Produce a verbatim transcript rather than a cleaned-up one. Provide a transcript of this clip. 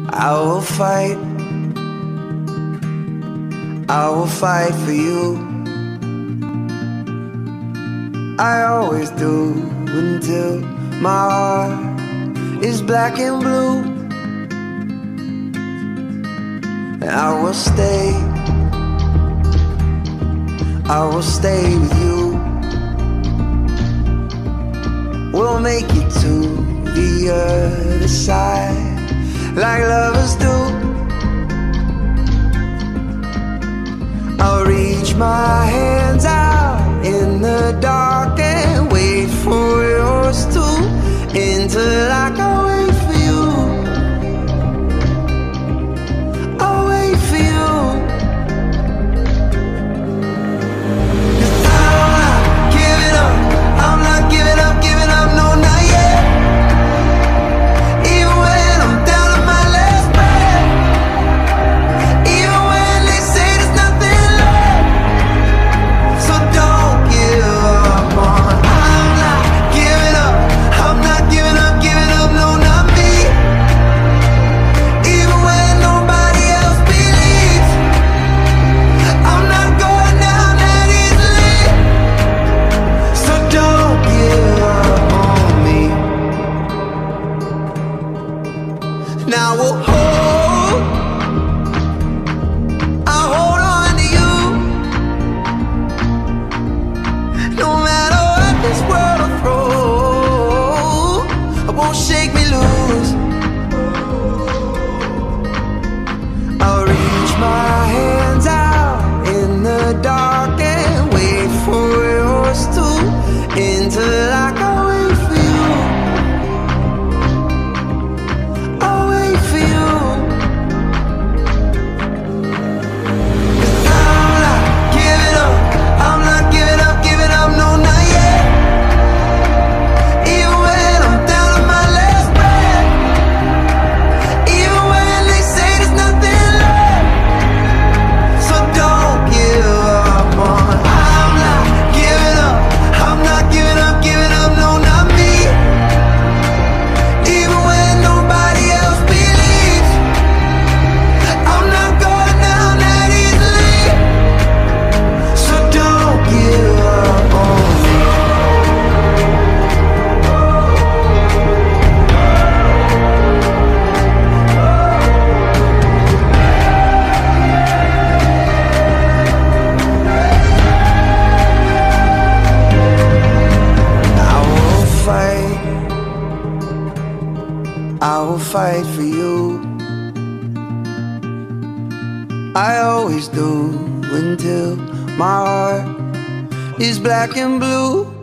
I will fight, I will fight for you. I always do until my heart is black and blue. And I will stay, I will stay with you. We'll make it to the other side like lovers do. I'll reach my hands out in the dark and wait for yours to, until I can wait for you. I'll wait for you. 'Cause I'm not giving up, I'm not giving up, giving up, no, not yet. Even when I'm down to my last breath, even when they say there's nothing left. So don't give up on, I'm not giving up, I'm not giving up, giving up, no, not me. Even when nobody else believes, I'm not going down that easily. So don't give up on me. Now we'll hold, I'll hold on to you. No matter what this world will throw, it won't shake me loose. I'll reach my hands out in the dark and wait for yours too, until I can wait for you. I'll wait for you. 'Cause I'm not giving up, I'm not giving up, giving up, no, not yet. Even when I'm down to my last breath, even when they say there's nothing left. So don't give up on, I'm not giving up, I'm not giving up, giving up, no, not me. Even when nobody else believes, I'm not going down that easily. So don't give up on me. I will fight, I will fight for you. I always do until my heart is black and blue.